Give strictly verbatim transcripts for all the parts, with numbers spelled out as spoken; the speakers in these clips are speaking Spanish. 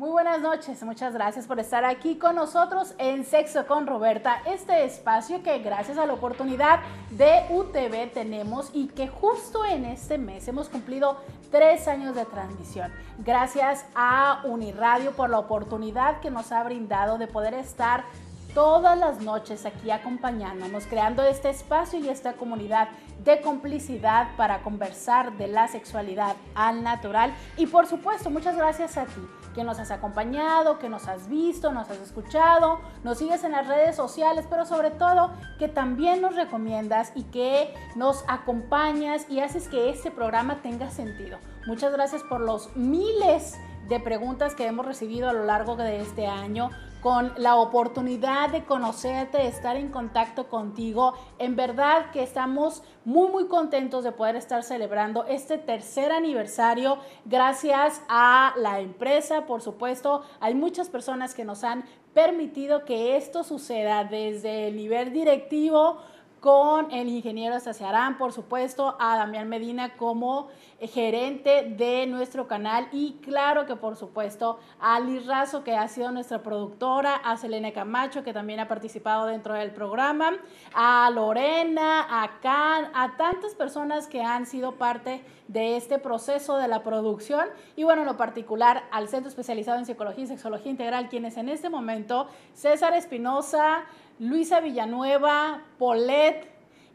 Muy buenas noches, muchas gracias por estar aquí con nosotros en Sexo con Roberta, este espacio que gracias a la oportunidad de U T V tenemos y que justo en este mes hemos cumplido tres años de transmisión. Gracias a Uniradio por la oportunidad que nos ha brindado de poder estar todas las noches aquí acompañándonos, creando este espacio y esta comunidad de complicidad para conversar de la sexualidad al natural. Y por supuesto, muchas gracias a ti, que nos has acompañado, que nos has visto, nos has escuchado, nos sigues en las redes sociales, pero sobre todo que también nos recomiendas y que nos acompañas y haces que este programa tenga sentido. Muchas gracias por los miles de preguntas que hemos recibido a lo largo de este año, con la oportunidad de conocerte, de estar en contacto contigo. En verdad que estamos muy, muy contentos de poder estar celebrando este tercer aniversario gracias a la empresa, por supuesto. Hay muchas personas que nos han permitido que esto suceda desde el nivel directivo, con el ingeniero Estaciarán, por supuesto, a Damián Medina como gerente de nuestro canal y claro que por supuesto a Liz Razo, que ha sido nuestra productora, a Selena Camacho, que también ha participado dentro del programa, a Lorena, a Can, a tantas personas que han sido parte de este proceso de la producción y bueno, en lo particular al Centro Especializado en Psicología y Sexología Integral, quienes en este momento, César Espinosa, Luisa Villanueva, Polet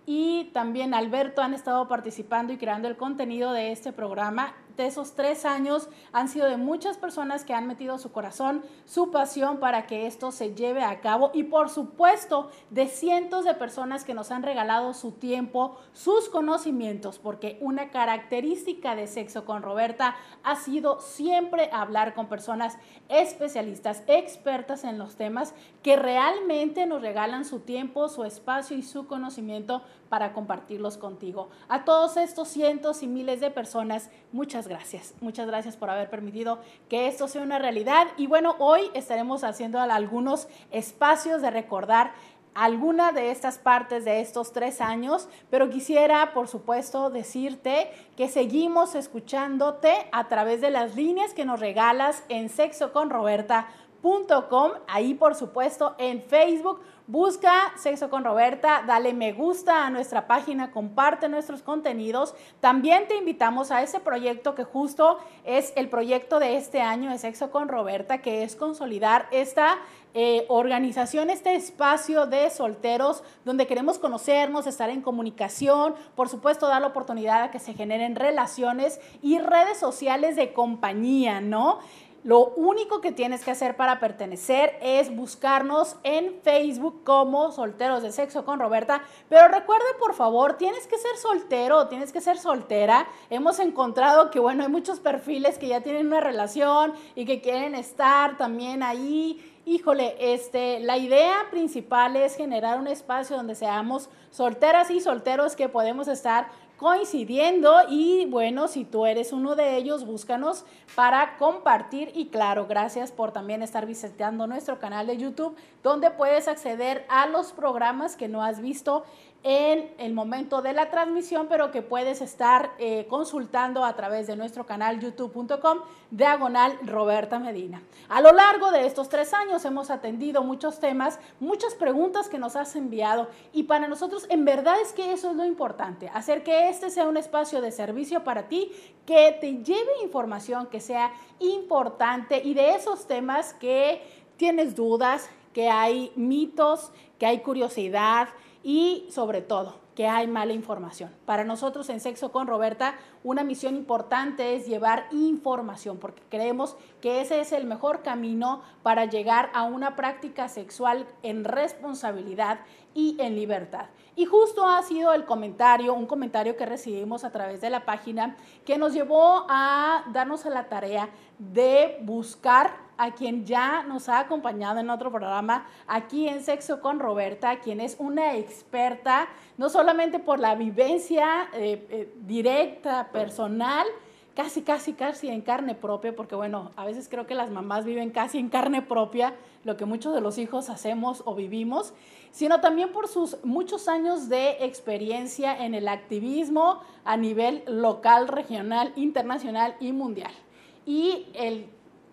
y también Alberto han estado participando y creando el contenido de este programa. De esos tres años han sido de muchas personas que han metido su corazón, su pasión para que esto se lleve a cabo y por supuesto de cientos de personas que nos han regalado su tiempo, sus conocimientos, porque una característica de Sexo con Roberta ha sido siempre hablar con personas especialistas, expertas en los temas que realmente nos regalan su tiempo, su espacio y su conocimiento para compartirlos contigo. A todos estos cientos y miles de personas, muchas gracias. Muchas gracias por haber permitido que esto sea una realidad. Y bueno, hoy estaremos haciendo algunos espacios de recordar alguna de estas partes de estos tres años, pero quisiera, por supuesto, decirte que seguimos escuchándote a través de las líneas que nos regalas en sexo con roberta punto com, ahí por supuesto en Facebook. Busca Sexo con Roberta, dale me gusta a nuestra página, comparte nuestros contenidos. También te invitamos a ese proyecto que justo es el proyecto de este año de Sexo con Roberta, que es consolidar esta eh, organización, este espacio de solteros donde queremos conocernos, estar en comunicación, por supuesto dar la oportunidad a que se generen relaciones y redes sociales de compañía, ¿no? Lo único que tienes que hacer para pertenecer es buscarnos en Facebook como Solteros de Sexo con Roberta, pero recuerda por favor, tienes que ser soltero, tienes que ser soltera. Hemos encontrado que bueno, hay muchos perfiles que ya tienen una relación y que quieren estar también ahí. Híjole, este, la idea principal es generar un espacio donde seamos solteras y solteros que podemos estar coincidiendo y bueno, si tú eres uno de ellos, búscanos para compartir y claro, gracias por también estar visitando nuestro canal de YouTube, donde puedes acceder a los programas que no has visto en el momento de la transmisión, pero que puedes estar eh, consultando a través de nuestro canal youtube punto com diagonal Roberta Medina. A lo largo de estos tres años hemos atendido muchos temas, muchas preguntas que nos has enviado y para nosotros en verdad es que eso es lo importante, hacer que este sea un espacio de servicio para ti, que te lleve información que sea importante y de esos temas que tienes dudas, que hay mitos, que hay curiosidad y sobre todo que hay mala información. Para nosotros en Sexo con Roberta, una misión importante es llevar información porque creemos que ese es el mejor camino para llegar a una práctica sexual en responsabilidad y en libertad. Y justo ha sido el comentario, un comentario que recibimos a través de la página que nos llevó a darnos a la tarea de buscar a quien ya nos ha acompañado en otro programa aquí en Sexo con Roberta, quien es una experta, no solamente por la vivencia eh, eh, directa, personal, casi, casi, casi en carne propia, porque bueno, a veces creo que las mamás viven casi en carne propia lo que muchos de los hijos hacemos o vivimos, sino también por sus muchos años de experiencia en el activismo a nivel local, regional, internacional y mundial. Y el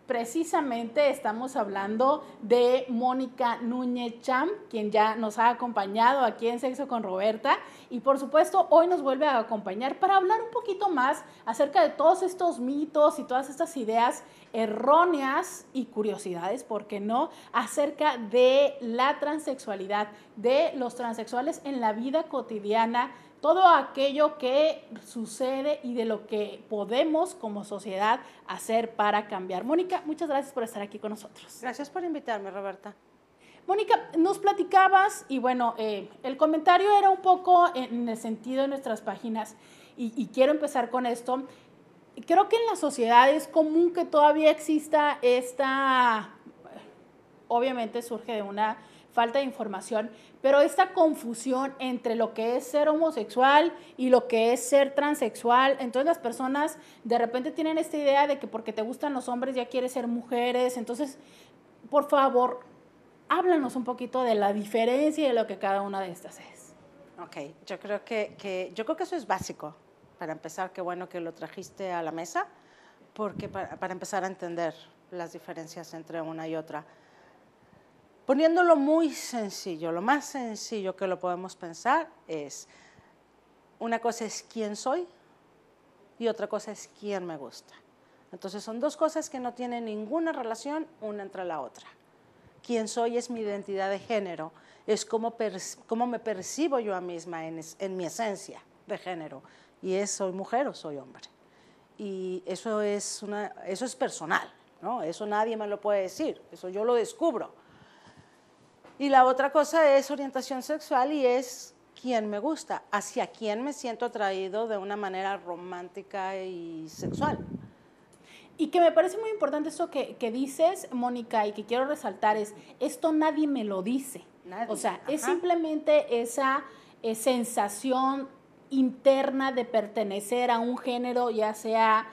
Precisamente estamos hablando de Mónica Núñez Cham, quien ya nos ha acompañado aquí en Sexo con Roberta, y por supuesto hoy nos vuelve a acompañar para hablar un poquito más acerca de todos estos mitos y todas estas ideas erróneas y curiosidades, ¿por qué no?, acerca de la transexualidad, de los transexuales en la vida cotidiana, todo aquello que sucede y de lo que podemos como sociedad hacer para cambiar. Mónica, muchas gracias por estar aquí con nosotros. Gracias por invitarme, Roberta. Mónica, nos platicabas y bueno, eh, el comentario era un poco en el sentido de nuestras páginas y, y quiero empezar con esto. Creo que en la sociedad es común que todavía exista esta, obviamente surge de una falta de información, pero esta confusión entre lo que es ser homosexual y lo que es ser transexual. Entonces las personas de repente tienen esta idea de que porque te gustan los hombres ya quieres ser mujeres. Entonces, por favor, háblanos un poquito de la diferencia y de lo que cada una de estas es. Ok, yo creo que, que, yo creo que eso es básico. Para empezar, qué bueno que lo trajiste a la mesa, porque para, para empezar a entender las diferencias entre una y otra. Poniéndolo muy sencillo, lo más sencillo que lo podemos pensar es, una cosa es quién soy y otra cosa es quién me gusta. Entonces son dos cosas que no tienen ninguna relación una entre la otra. Quién soy es mi identidad de género, es cómo, cómo me percibo yo a misma en, en mi esencia de género, y es soy mujer o soy hombre. Y eso es, una, eso es personal, ¿no? Eso nadie me lo puede decir, eso yo lo descubro. Y la otra cosa es orientación sexual y es quién me gusta, hacia quién me siento atraído de una manera romántica y sexual. Y que me parece muy importante esto que, que dices, Mónica, y que quiero resaltar es, esto nadie me lo dice. Nadie. O sea, Ajá. es simplemente esa eh, sensación interna de pertenecer a un género, ya sea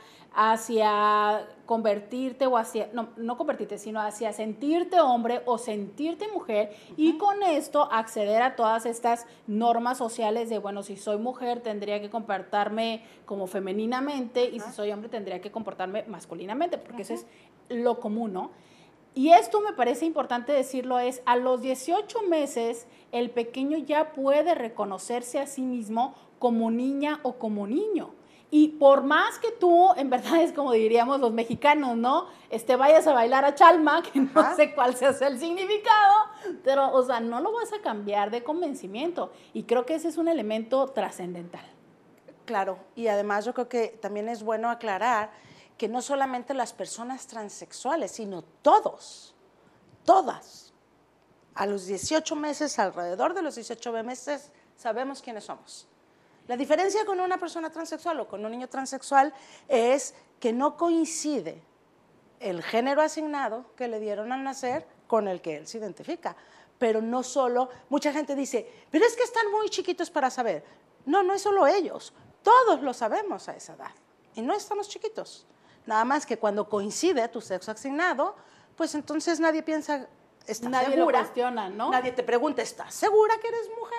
hacia convertirte o hacia, no, no convertirte, sino hacia sentirte hombre o sentirte mujer, uh-huh. y con esto acceder a todas estas normas sociales de, bueno, si soy mujer tendría que comportarme como femeninamente, uh-huh. y si soy hombre tendría que comportarme masculinamente, porque uh-huh. eso es lo común, ¿no? Y esto me parece importante decirlo, es a los dieciocho meses el pequeño ya puede reconocerse a sí mismo como niña o como niño. Y por más que tú, en verdad es como diríamos los mexicanos, ¿no? Este, vayas a bailar a Chalma, que no Ajá. sé cuál sea el significado, pero, o sea, no lo vas a cambiar de convencimiento. Y creo que ese es un elemento trascendental. Claro, y además yo creo que también es bueno aclarar que no solamente las personas transexuales, sino todos, todas, a los dieciocho meses, alrededor de los dieciocho meses, sabemos quiénes somos. La diferencia con una persona transexual o con un niño transexual es que no coincide el género asignado que le dieron al nacer con el que él se identifica. Pero no solo, mucha gente dice, pero es que están muy chiquitos para saber. No, no es solo ellos, todos lo sabemos a esa edad y no estamos chiquitos. Nada más que cuando coincide tu sexo asignado, pues entonces nadie piensa, ¿estás nadie segura? Nadie lo cuestiona, ¿no? Nadie te pregunta, ¿estás segura que eres mujer?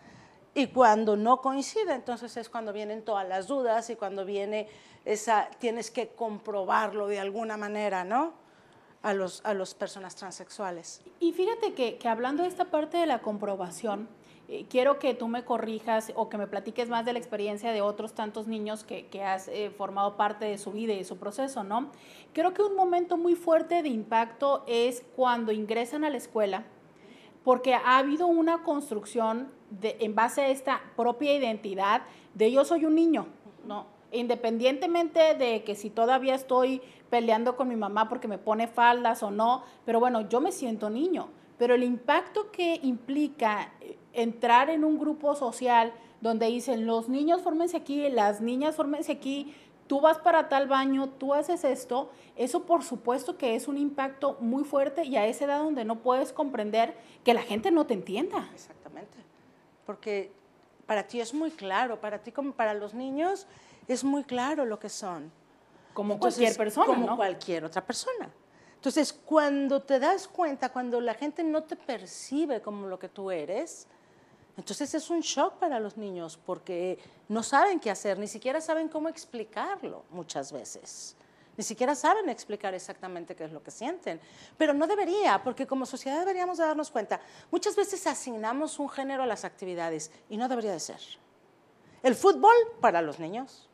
Y cuando no coincide, entonces es cuando vienen todas las dudas y cuando viene esa, tienes que comprobarlo de alguna manera, ¿no? A los, a las personas transexuales. Y fíjate que, que hablando de esta parte de la comprobación, eh, quiero que tú me corrijas o que me platiques más de la experiencia de otros tantos niños que, que has eh, formado parte de su vida y de su proceso, ¿no? Creo que un momento muy fuerte de impacto es cuando ingresan a la escuela, porque ha habido una construcción de, en base a esta propia identidad de yo soy un niño, ¿no? Independientemente de que si todavía estoy peleando con mi mamá porque me pone faldas o no, pero bueno, yo me siento niño. Pero el impacto que implica entrar en un grupo social donde dicen los niños fórmense aquí, las niñas fórmense aquí, tú vas para tal baño, tú haces esto, eso por supuesto que es un impacto muy fuerte y a esa edad donde no puedes comprender que la gente no te entienda. Exactamente, porque para ti es muy claro, para ti como para los niños es muy claro lo que son. Como Entonces, cualquier persona, como ¿no? cualquier otra persona. Entonces, cuando te das cuenta, cuando la gente no te percibe como lo que tú eres, entonces es un shock para los niños porque no saben qué hacer, ni siquiera saben cómo explicarlo muchas veces. Ni siquiera saben explicar exactamente qué es lo que sienten. Pero no debería, porque como sociedad deberíamos de darnos cuenta. Muchas veces asignamos un género a las actividades y no debería de ser. El fútbol para los niños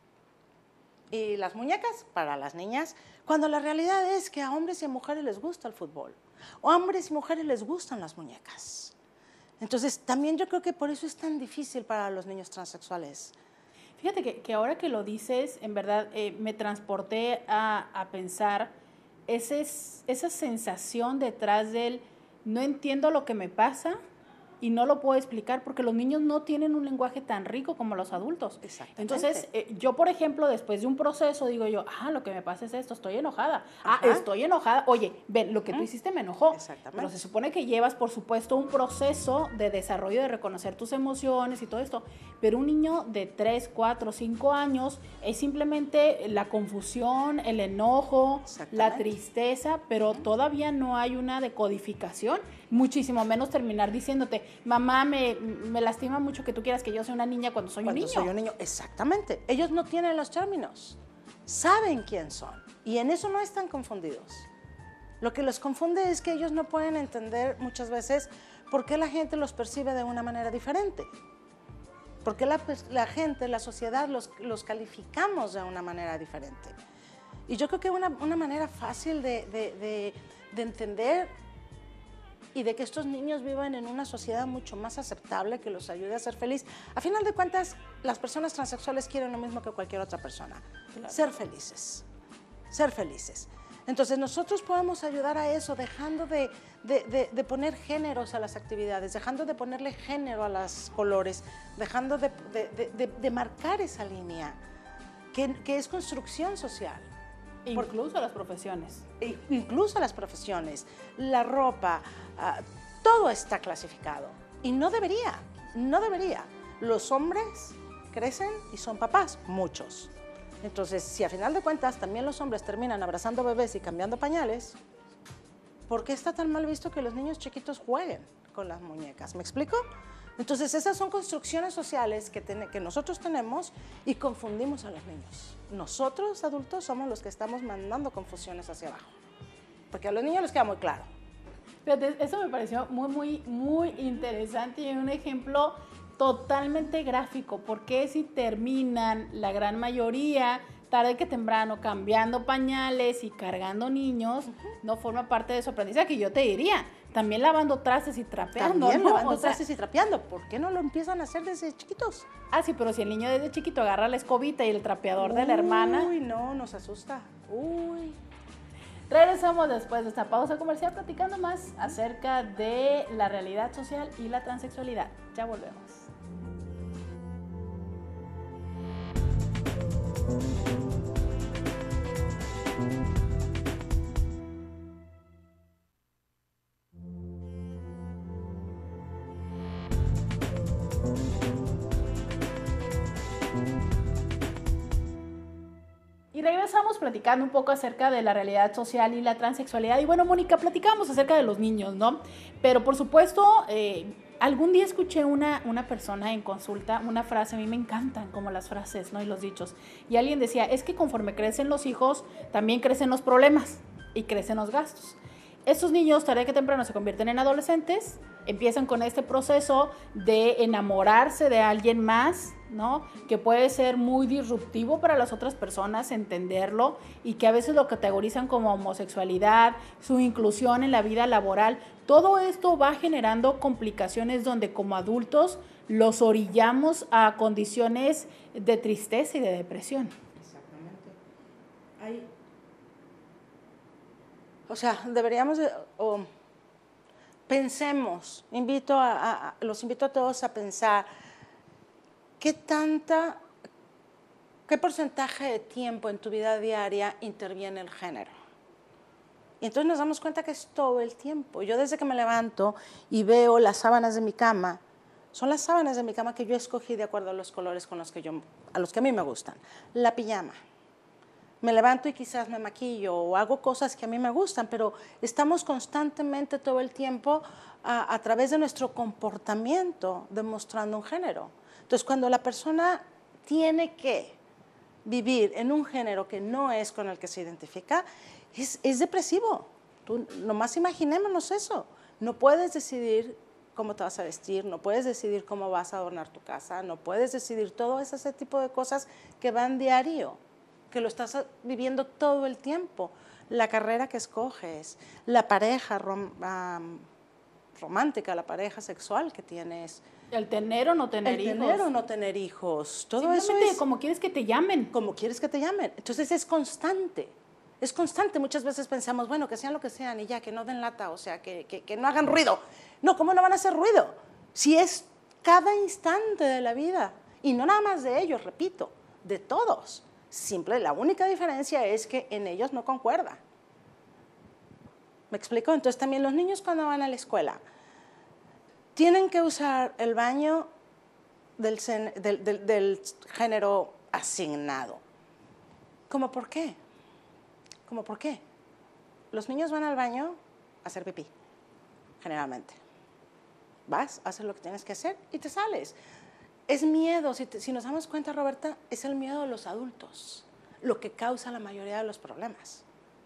y las muñecas para las niñas, cuando la realidad es que a hombres y a mujeres les gusta el fútbol. O a hombres y mujeres les gustan las muñecas. Entonces, también yo creo que por eso es tan difícil para los niños transexuales. Fíjate que, que ahora que lo dices, en verdad eh, me transporté a, a pensar ese, esa sensación detrás del no entiendo lo que me pasa y no lo puedo explicar porque los niños no tienen un lenguaje tan rico como los adultos. Exactamente. Entonces, eh, yo, por ejemplo, después de un proceso, digo yo, ah, lo que me pasa es esto, estoy enojada. Ajá. Ah, estoy enojada. Oye, ven, lo que tú hiciste me enojó. Exactamente. Pero se supone que llevas, por supuesto, un proceso de desarrollo, de reconocer tus emociones y todo esto. Pero un niño de tres, cuatro, cinco años es simplemente la confusión, el enojo, la tristeza, pero todavía no hay una decodificación, muchísimo menos terminar diciéndote, mamá, me, me lastima mucho que tú quieras que yo sea una niña cuando soy cuando un niño. soy un niño, exactamente. Ellos no tienen los términos, saben quién son y en eso no están confundidos. Lo que los confunde es que ellos no pueden entender muchas veces por qué la gente los percibe de una manera diferente. ¿Por qué la, la gente, la sociedad los, los calificamos de una manera diferente? Y yo creo que una, una manera fácil de, de, de, de entender y de que estos niños vivan en una sociedad mucho más aceptable que los ayude a ser feliz. A final de cuentas, las personas transexuales quieren lo mismo que cualquier otra persona, claro. Ser felices, ser felices. Entonces nosotros podemos ayudar a eso dejando de, de, de, de poner géneros a las actividades, dejando de ponerle género a los colores, dejando de, de, de, de marcar esa línea, que, que es construcción social. Incluso las profesiones. Incluso las profesiones, la ropa, uh, todo está clasificado. Y no debería, no debería. Los hombres crecen y son papás, muchos. Entonces, si a final de cuentas también los hombres terminan abrazando bebés y cambiando pañales, ¿por qué está tan mal visto que los niños chiquitos jueguen con las muñecas? ¿Me explico? Entonces, esas son construcciones sociales que, ten, que nosotros tenemos y confundimos a los niños. Nosotros, adultos, somos los que estamos mandando confusiones hacia abajo, porque a los niños les queda muy claro. Fíjate, eso me pareció muy, muy, muy interesante y un ejemplo totalmente gráfico, porque si terminan la gran mayoría, tarde que temprano, cambiando pañales y cargando niños, uh-huh. no forma parte de su aprendizaje. Y yo te diría, también lavando trastes y trapeando. También ¿no? lavando o sea, trastes y trapeando. ¿Por qué no lo empiezan a hacer desde chiquitos? Ah, sí, pero si el niño desde chiquito agarra la escobita y el trapeador Uy, de la hermana. Uy, no, nos asusta. Uy. Regresamos después de esta pausa comercial platicando más acerca de la realidad social y la transexualidad. Ya volvemos. Y regresamos platicando un poco acerca de la realidad social y la transexualidad. Y bueno, Mónica, platicamos acerca de los niños, ¿no? Pero por supuesto, eh, algún día escuché una, una persona en consulta, una frase, a mí me encantan como las frases, ¿no? Y los dichos. Y alguien decía, es que conforme crecen los hijos, también crecen los problemas y crecen los gastos. Estos niños, tarde que temprano, se convierten en adolescentes, empiezan con este proceso de enamorarse de alguien más, ¿no? Que puede ser muy disruptivo para las otras personas entenderlo y que a veces lo categorizan como homosexualidad, su inclusión en la vida laboral. Todo esto va generando complicaciones donde como adultos los orillamos a condiciones de tristeza y de depresión. Exactamente. Hay... O sea, deberíamos de, oh, pensemos, invito a, a, los invito a todos a pensar qué tanta, qué porcentaje de tiempo en tu vida diaria interviene el género. Y entonces nos damos cuenta que es todo el tiempo. Yo desde que me levanto y veo las sábanas de mi cama, son las sábanas de mi cama que yo escogí de acuerdo a los colores con los que yo, a los que a mí me gustan. La pijama. Me levanto y quizás me maquillo o hago cosas que a mí me gustan, pero estamos constantemente todo el tiempo a, a través de nuestro comportamiento demostrando un género. Entonces, cuando la persona tiene que vivir en un género que no es con el que se identifica, es, es depresivo. Tú, nomás imaginémonos eso. No puedes decidir cómo te vas a vestir, no puedes decidir cómo vas a adornar tu casa, no puedes decidir todo ese tipo de cosas que van diario, que lo estás viviendo todo el tiempo. La carrera que escoges, la pareja rom, um, romántica, la pareja sexual que tienes. El tener o no tener el hijos. El tener o no tener hijos. Todo eso es como quieres que te llamen. Como quieres que te llamen. Entonces es constante. Es constante. Muchas veces pensamos, bueno, que sean lo que sean y ya, que no den lata, o sea, que, que, que no hagan ruido. No, ¿cómo no van a hacer ruido? Si es cada instante de la vida. Y no nada más de ellos, repito, de todos. Simple, la única diferencia es que en ellos no concuerda. ¿Me explico? Entonces también los niños cuando van a la escuela tienen que usar el baño del, del, del, del género asignado. ¿Cómo por qué? ¿Cómo por qué? Los niños van al baño a hacer pipí, generalmente. Vas, haces lo que tienes que hacer y te sales. Es miedo, si, te, si nos damos cuenta, Roberta, es el miedo de los adultos, lo que causa la mayoría de los problemas.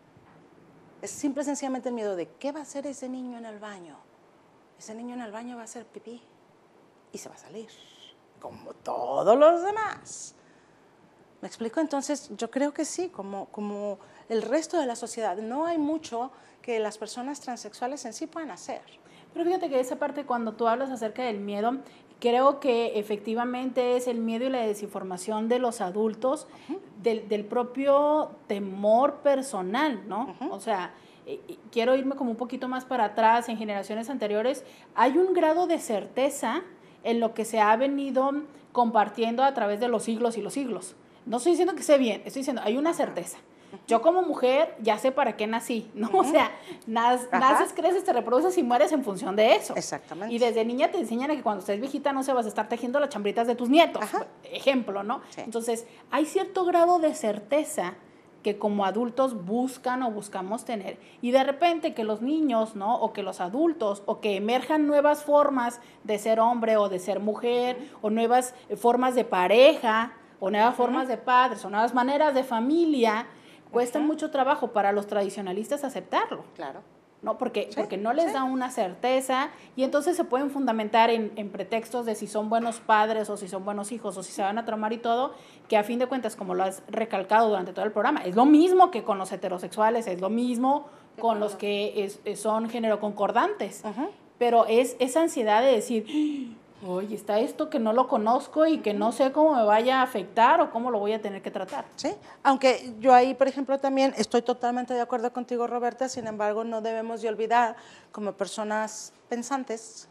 Es simple y sencillamente el miedo de qué va a hacer ese niño en el baño. Ese niño en el baño va a hacer pipí y se va a salir, como todos los demás. ¿Me explico? Entonces, yo creo que sí, como, como el resto de la sociedad, no hay mucho que las personas transexuales en sí puedan hacer. Pero fíjate que esa parte, cuando tú hablas acerca del miedo, creo que efectivamente es el miedo y la desinformación de los adultos, uh-huh. del, del propio temor personal, ¿no? Uh-huh. O sea, eh, quiero irme como un poquito más para atrás, en generaciones anteriores, hay un grado de certeza en lo que se ha venido compartiendo a través de los siglos y los siglos. No estoy diciendo que sé bien, estoy diciendo, hay una certeza. Yo como mujer ya sé para qué nací, ¿no? Uh-huh. O sea, nac- naces, creces, te reproduces y mueres en función de eso. Exactamente. Y desde niña te enseñan a que cuando estés viejita no se vas a estar tejiendo las chambritas de tus nietos. Ajá. Ejemplo, ¿no? Sí. Entonces, hay cierto grado de certeza que como adultos buscan o buscamos tener. Y de repente que los niños, ¿no? O que los adultos, o que emerjan nuevas formas de ser hombre o de ser mujer, uh-huh. o nuevas formas de pareja, o nuevas uh-huh. formas de padres, o nuevas maneras de familia, cuesta uh-huh. mucho trabajo para los tradicionalistas aceptarlo. Claro. ¿No? Porque, sí, porque no les sí. da una certeza y entonces se pueden fundamentar en, en pretextos de si son buenos padres o si son buenos hijos o si se van a traumar y todo, que a fin de cuentas, como lo has recalcado durante todo el programa, es lo mismo que con los heterosexuales, es lo mismo con los que es, es, son género concordantes, uh-huh. pero es esa ansiedad de decir, oye, está esto que no lo conozco y que no sé cómo me vaya a afectar o cómo lo voy a tener que tratar. Sí, aunque yo ahí, por ejemplo, también estoy totalmente de acuerdo contigo, Roberta, sin embargo, no debemos de olvidar, como personas pensantes,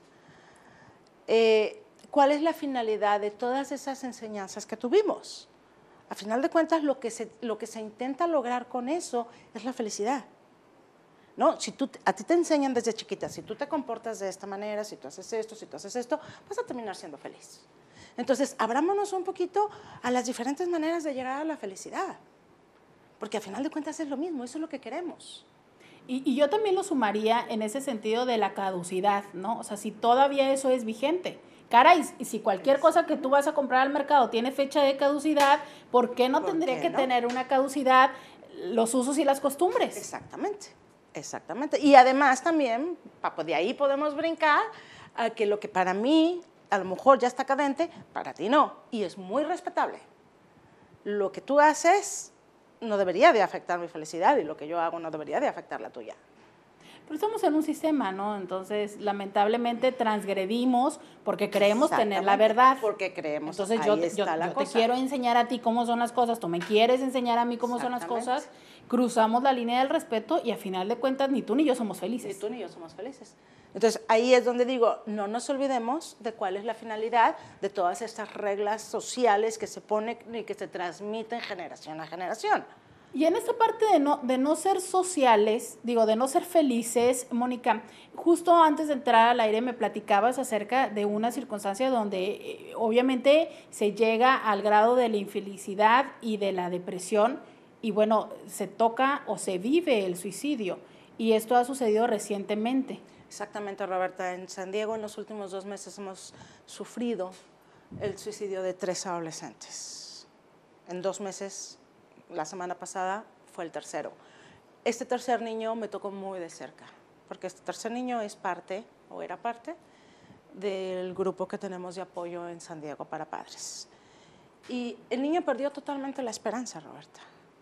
eh, cuál es la finalidad de todas esas enseñanzas que tuvimos. A final de cuentas, lo que se, lo que se intenta lograr con eso es la felicidad. ¿No? Si tú, a ti te enseñan desde chiquita, si tú te comportas de esta manera, si tú haces esto, si tú haces esto, vas a terminar siendo feliz. Entonces, abrámonos un poquito a las diferentes maneras de llegar a la felicidad, porque al final de cuentas es lo mismo, eso es lo que queremos. Y, y yo también lo sumaría en ese sentido de la caducidad, ¿no? O sea, si todavía eso es vigente. Caray, y si cualquier cosa que tú vas a comprar al mercado tiene fecha de caducidad, ¿por qué no ¿Por tendría qué que no? tener una caducidad los usos y las costumbres? Exactamente. Exactamente. Y además también, de ahí podemos brincar a que lo que para mí a lo mejor ya está cadente, para ti no. Y es muy respetable. Lo que tú haces no debería de afectar mi felicidad y lo que yo hago no debería de afectar la tuya. Pero estamos en un sistema, ¿no? Entonces, lamentablemente transgredimos porque creemos tener la verdad. Porque creemos. Entonces, yo, te, yo, yo te quiero enseñar a ti cómo son las cosas, tú me quieres enseñar a mí cómo son las cosas, cruzamos la línea del respeto y a final de cuentas ni tú ni yo somos felices. Ni tú ni yo somos felices. Entonces, ahí es donde digo, no nos olvidemos de cuál es la finalidad de todas estas reglas sociales que se ponen y que se transmiten generación a generación. Y en esta parte de no, de no ser sociales, digo, de no ser felices, Mónica, justo antes de entrar al aire me platicabas acerca de una circunstancia donde eh, obviamente se llega al grado de la infelicidad y de la depresión y bueno, se toca o se vive el suicidio y esto ha sucedido recientemente. Exactamente, Roberta. En San Diego en los últimos dos meses hemos sufrido el suicidio de tres adolescentes. En dos meses, la semana pasada, fue el tercero. Este tercer niño me tocó muy de cerca, porque este tercer niño es parte, o era parte, del grupo que tenemos de apoyo en San Diego para padres. Y el niño perdió totalmente la esperanza, Roberta.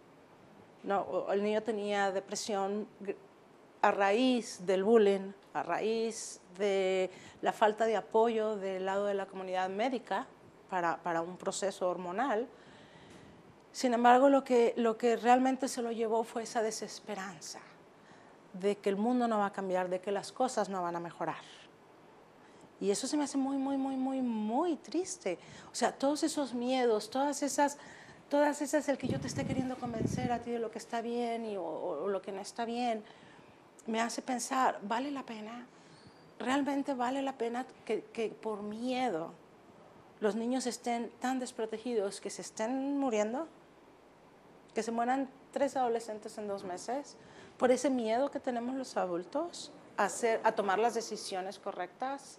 No, el niño tenía depresión a raíz del bullying, a raíz de la falta de apoyo del lado de la comunidad médica para, para un proceso hormonal. Sin embargo, lo que, lo que realmente se lo llevó fue esa desesperanza de que el mundo no va a cambiar, de que las cosas no van a mejorar. Y eso se me hace muy, muy, muy, muy, muy triste. O sea, todos esos miedos, todas esas, todas esas, el que yo te esté queriendo convencer a ti de lo que está bien y, o, o lo que no está bien, me hace pensar, ¿vale la pena? ¿Realmente vale la pena que, que por miedo los niños estén tan desprotegidos, que se estén muriendo? Que se mueran tres adolescentes en dos meses por ese miedo que tenemos los adultos a, hacer, a tomar las decisiones correctas.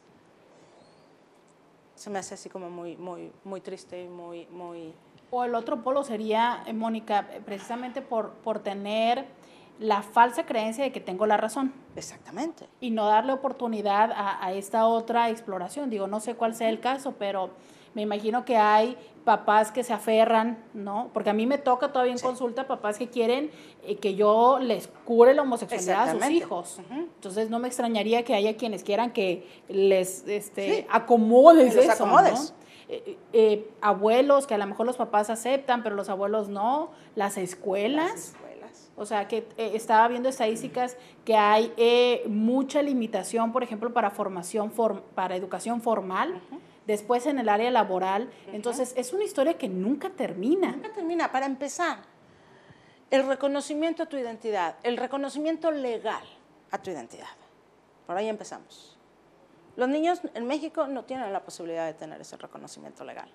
Se me hace así como muy, muy, muy triste y muy, muy... O el otro polo sería, Mónica, precisamente por, por tener la falsa creencia de que tengo la razón. Exactamente. Y no darle oportunidad a, a esta otra exploración. Digo, no sé cuál sea el caso, pero me imagino que hay papás que se aferran, ¿no? Porque a mí me toca todavía en sí. consulta papás que quieren eh, que yo les cure la homosexualidad a sus hijos. Uh-huh. Entonces no me extrañaría que haya quienes quieran que les este, sí. acomodes que eso, acomodes. ¿no? Eh, eh, abuelos que a lo mejor los papás aceptan, pero los abuelos no, las escuelas. Las escuelas. O sea, que eh, estaba viendo estadísticas que hay eh, mucha limitación, por ejemplo, para formación, for, para educación formal. Uh-huh. Después en el área laboral. Uh-huh. Entonces, es una historia que nunca termina. Nunca termina. Para empezar, el reconocimiento a tu identidad, el reconocimiento legal a tu identidad. Por ahí empezamos. Los niños en México no tienen la posibilidad de tener ese reconocimiento legal.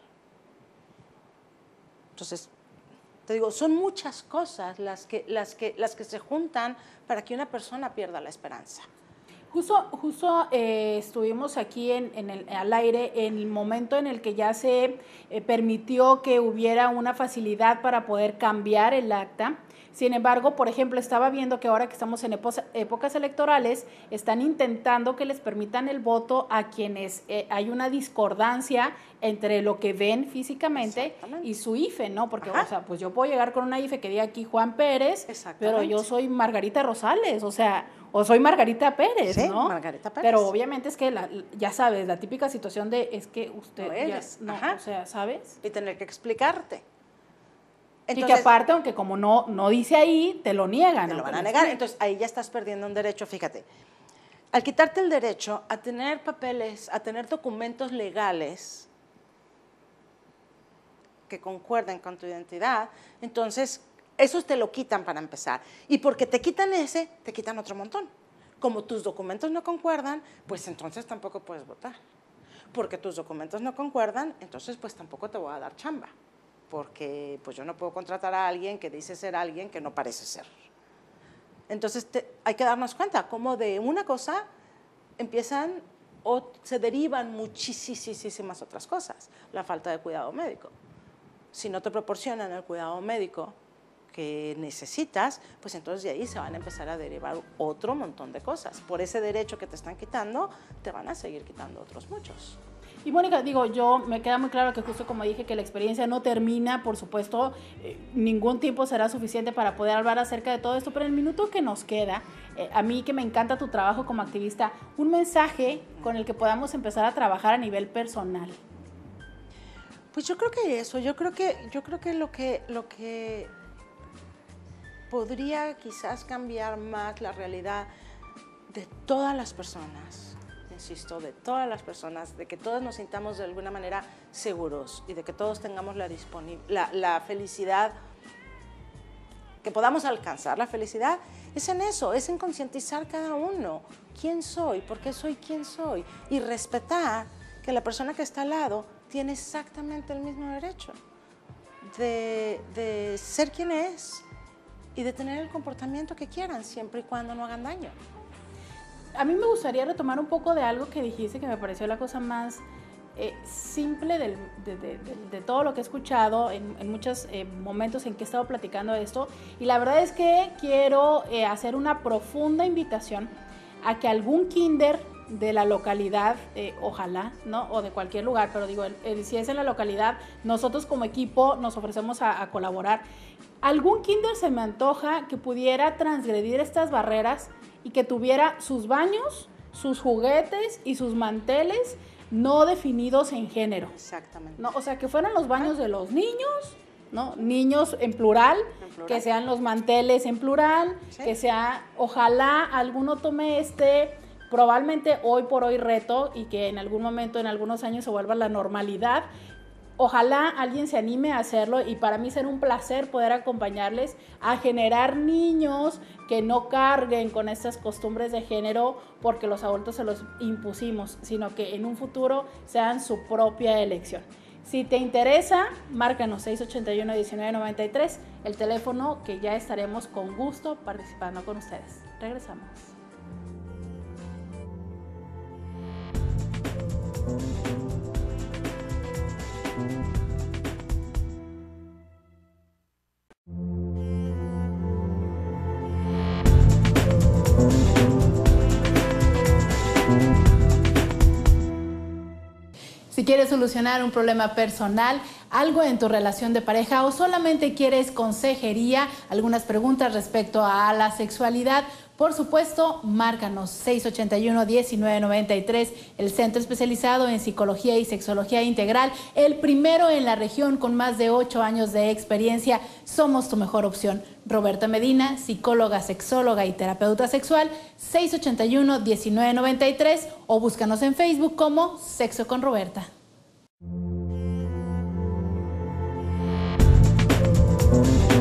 Entonces, te digo, son muchas cosas las que, las que, las que se juntan para que una persona pierda la esperanza. Justo, justo eh, estuvimos aquí en, en el, al aire en el momento en el que ya se eh, permitió que hubiera una facilidad para poder cambiar el acta. Sin embargo, por ejemplo, estaba viendo que ahora que estamos en épocas, épocas electorales, están intentando que les permitan el voto a quienes eh, hay una discordancia entre lo que ven físicamente y su I F E, ¿no? Porque, Ajá. o sea, pues yo puedo llegar con una I F E que diga aquí Juan Pérez, pero yo soy Margarita Rosales, o sea, o soy Margarita Pérez, sí, ¿no? Margarita Pérez. Pero obviamente es que, la, ya sabes, la típica situación de es que usted no eres. Ya, no, Ajá. o sea, ¿sabes? Y tener que explicarte. Entonces, y que aparte, aunque como no, no dice ahí, te lo niegan. Te lo van a negar, entonces ahí ya estás perdiendo un derecho, fíjate. Al quitarte el derecho a tener papeles, a tener documentos legales que concuerden con tu identidad, entonces esos te lo quitan para empezar. Y porque te quitan ese, te quitan otro montón. Como tus documentos no concuerdan, pues entonces tampoco puedes votar. Porque tus documentos no concuerdan, entonces pues tampoco te voy a dar chamba. Porque pues yo no puedo contratar a alguien que dice ser alguien que no parece ser. Entonces te, hay que darnos cuenta cómo de una cosa empiezan o se derivan muchísimas otras cosas. La falta de cuidado médico. Si no te proporcionan el cuidado médico que necesitas, pues entonces de ahí se van a empezar a derivar otro montón de cosas. Por ese derecho que te están quitando, te van a seguir quitando otros muchos. Y Mónica, digo, yo me queda muy claro que justo como dije que la experiencia no termina, por supuesto, eh, ningún tiempo será suficiente para poder hablar acerca de todo esto, pero en el minuto que nos queda, eh, a mí que me encanta tu trabajo como activista, un mensaje con el que podamos empezar a trabajar a nivel personal. Pues yo creo que eso, yo creo que, yo creo que lo que, lo que podría quizás cambiar más la realidad de todas las personas, insisto, de todas las personas, de que todos nos sintamos de alguna manera seguros y de que todos tengamos la, la, la felicidad, que podamos alcanzar la felicidad, es en eso, es en concientizar cada uno quién soy, por qué soy quien soy y respetar que la persona que está al lado tiene exactamente el mismo derecho de, de ser quien es y de tener el comportamiento que quieran, siempre y cuando no hagan daño. A mí me gustaría retomar un poco de algo que dijiste que me pareció la cosa más eh, simple del, de, de, de, de todo lo que he escuchado en, en muchos eh, momentos en que he estado platicando de esto, y la verdad es que quiero eh, hacer una profunda invitación a que algún kinder de la localidad, eh, ojalá, ¿no? O de cualquier lugar, pero digo, el, el, si es en la localidad, nosotros como equipo nos ofrecemos a, a colaborar. Algún kinder se me antoja que pudiera transgredir estas barreras y que tuviera sus baños, sus juguetes y sus manteles no definidos en género. Exactamente. ¿No? O sea, que fueran los baños de los niños, ¿no? Niños en plural, en plural, que sean los manteles en plural, ¿sí? Que sea, ojalá alguno tome este, probablemente hoy por hoy reto y que en algún momento, en algunos años se vuelva la normalidad. Ojalá alguien se anime a hacerlo y para mí será un placer poder acompañarles a generar niños que no carguen con estas costumbres de género porque los adultos se los impusimos, sino que en un futuro sean su propia elección. Si te interesa, márcanos seis ochenta y uno, diecinueve noventa y tres, el teléfono que ya estaremos con gusto participando con ustedes. Regresamos. Si quieres solucionar un problema personal, algo en tu relación de pareja o solamente quieres consejería, algunas preguntas respecto a la sexualidad, por supuesto, márcanos seis ochenta y uno, diecinueve noventa y tres, el centro especializado en psicología y sexología integral, el primero en la región con más de ocho años de experiencia. Somos tu mejor opción. Roberta Medina, psicóloga, sexóloga y terapeuta sexual, seis ochenta y uno, diecinueve noventa y tres, o búscanos en Facebook como Sexo con Roberta. Thank you.